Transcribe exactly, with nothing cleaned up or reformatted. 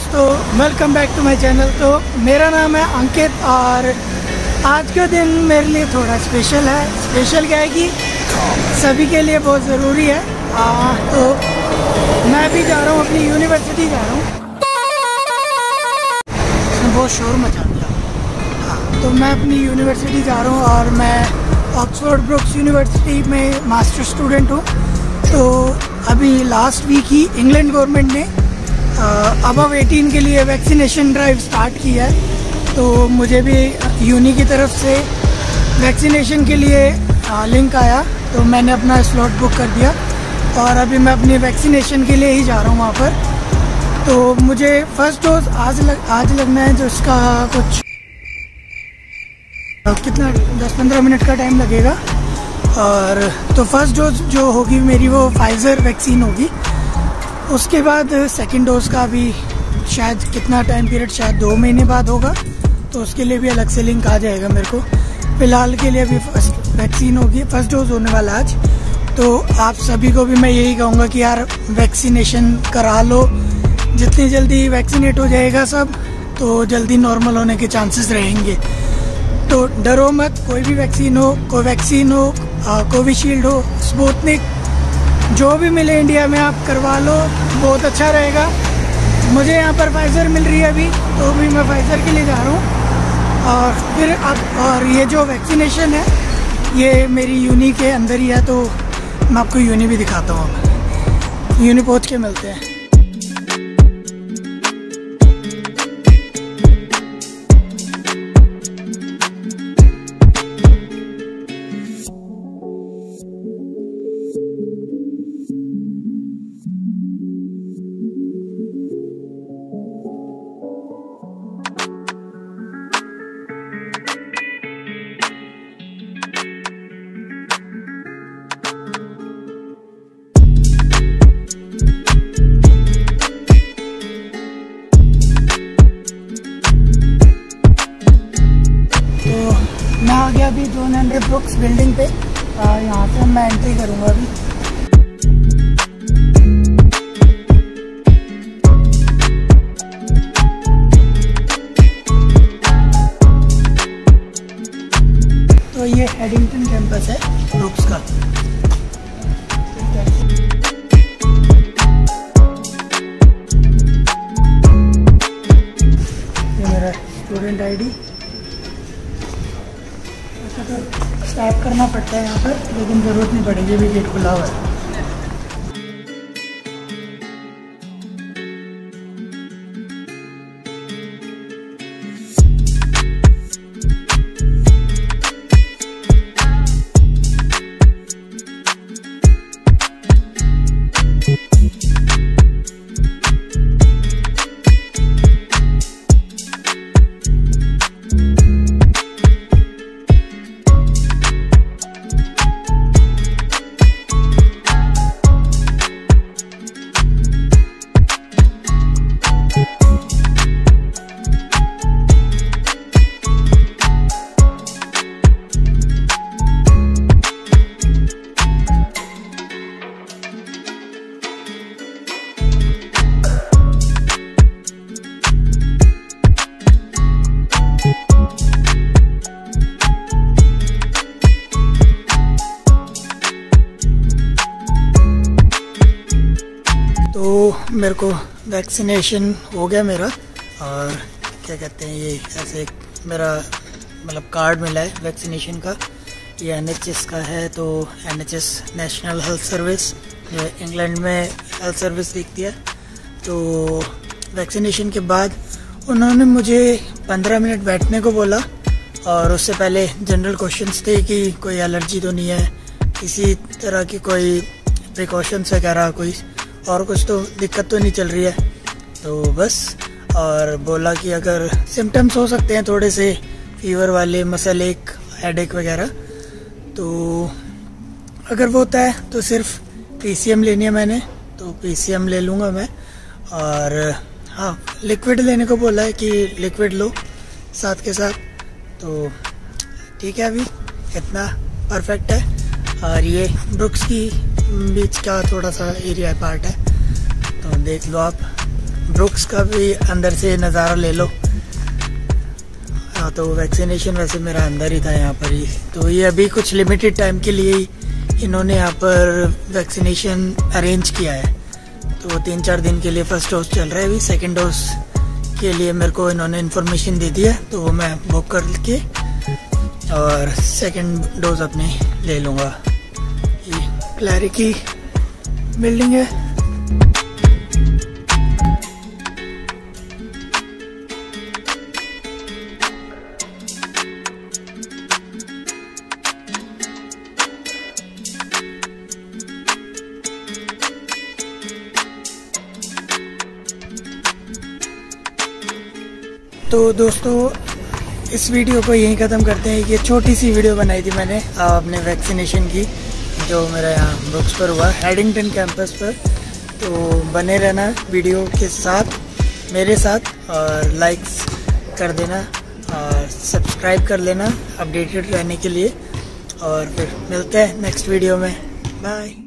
दोस्तों, welcome back to my channel. तो मेरा नाम है अंकित और आज का दिन मेरे लिए थोड़ा स्पेशल है। स्पेशल क्या है कि सभी के लिए बहुत ज़रूरी है। आ, तो मैं भी जा रहा हूँ, अपनी यूनिवर्सिटी जा रहा हूँ। बहुत शोर मचा दिया। हाँ, तो मैं अपनी यूनिवर्सिटी जा रहा हूँ और मैं ऑक्सफोर्ड ब्रुक्स यूनिवर्सिटी में मास्टर स्टूडेंट हूँ। तो अभी लास्ट वीक ही इंग्लैंड गवर्नमेंट ने अबव एटीन के लिए वैक्सीनेशन ड्राइव स्टार्ट की है। तो मुझे भी यूनी की तरफ से वैक्सीनेशन के लिए आ, लिंक आया, तो मैंने अपना स्लॉट बुक कर दिया और अभी मैं अपनी वैक्सीनेशन के लिए ही जा रहा हूँ वहाँ पर। तो मुझे फर्स्ट डोज आज लग, आज लगना है, जो इसका कुछ कितना दस पंद्रह मिनट का टाइम लगेगा। और तो फर्स्ट डोज जो होगी मेरी वो फाइज़र वैक्सीन होगी। उसके बाद सेकंड डोज का भी शायद कितना टाइम पीरियड, शायद दो महीने बाद होगा, तो उसके लिए भी अलग से लिंक आ जाएगा मेरे को। फ़िलहाल के लिए अभी फर्स्ट वैक्सीन होगी, फर्स्ट डोज होने वाला आज। तो आप सभी को भी मैं यही कहूँगा कि यार वैक्सीनेशन करा लो। जितनी जल्दी वैक्सीनेट हो जाएगा सब, तो जल्दी नॉर्मल होने के चांसेस रहेंगे। तो डरो मत, कोई भी वैक्सीन हो, कोवैक्सीन हो, कोविशील्ड हो, स्पुतनिक, जो भी मिले इंडिया में आप करवा लो, बहुत अच्छा रहेगा। मुझे यहाँ पर फाइज़र मिल रही है अभी, तो भी मैं फाइज़र के लिए जा रहा हूँ। और फिर अब और ये जो वैक्सीनेशन है ये मेरी यूनी के अंदर ही है, तो मैं आपको यूनी भी दिखाता हूँ। यूनी पहुँच के मिलते हैं। मैं आ गया अभी जॉन हेनरी ब्रुक्स बिल्डिंग पे। यहाँ से मैं एंट्री करूँगा अभी। तो ये हेडिंगटन कैंपस है ब्रुक्स का। ये मेरा स्टूडेंट आईडी स्टार्ट करना पड़ता है यहाँ पर, लेकिन ज़रूरत नहीं पड़ेगी, अभी गेट खुला हुआ है। तो मेरे को वैक्सीनेशन हो गया मेरा, और क्या कहते हैं, ये ऐसे एक मेरा मतलब कार्ड मिला है वैक्सीनेशन का। ये एन एच एस का है, तो N H S National Health Service, जो इंग्लैंड में हेल्थ सर्विस देखती है। तो वैक्सीनेशन के बाद उन्होंने मुझे पंद्रह मिनट बैठने को बोला, और उससे पहले जनरल क्वेश्चंस थे कि कोई एलर्जी तो नहीं है, किसी तरह की कोई प्रिकॉशंस वगैरह, कोई और कुछ तो दिक्कत तो नहीं चल रही है। तो बस, और बोला कि अगर सिम्टम्स हो सकते हैं थोड़े से फीवर वाले, मसल एक, हेडेक वगैरह, तो अगर वो होता है तो सिर्फ पी सी एम लेनी है मैंने, तो पी सी एम ले लूँगा मैं। और हाँ, लिक्विड लेने को बोला है कि लिक्विड लो साथ के साथ। तो ठीक है, अभी इतना परफेक्ट है। और ये ब्रुक्स की बीच का थोड़ा सा एरिया पार्ट है, तो देख लो आप। ब्रुक्स का भी अंदर से नज़ारा ले लो। हाँ, तो वैक्सीनेशन वैसे मेरा अंदर ही था यहाँ पर ही। तो ये अभी कुछ लिमिटेड टाइम के लिए ही इन्होंने यहाँ पर वैक्सीनेशन अरेंज किया है। तो तीन चार दिन के लिए फर्स्ट डोज चल रहा है, अभी सेकेंड डोज के लिए मेरे को इन्होंने इन्फॉर्मेशन दे दी है, तो वो मैं बुक कर के और सेकेंड डोज अपने ले लूँगा। ये क्लैरिक की बिल्डिंग है। तो दोस्तों इस वीडियो को यहीं ख़त्म करते हैं। ये छोटी सी वीडियो बनाई थी मैंने अपने वैक्सीनेशन की, जो मेरा यहाँ ब्रुक्स पर हुआ, हैडिंगटन कैंपस पर। तो बने रहना वीडियो के साथ मेरे साथ, और लाइक्स कर देना और सब्सक्राइब कर लेना अपडेटेड रहने के लिए। और फिर मिलते हैं नेक्स्ट वीडियो में। बाय।